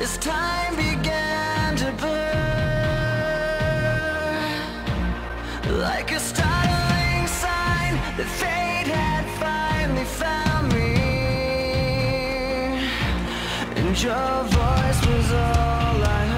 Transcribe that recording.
as time began to blur, like a startling sign that fate had finally found me, and your voice was all I heard.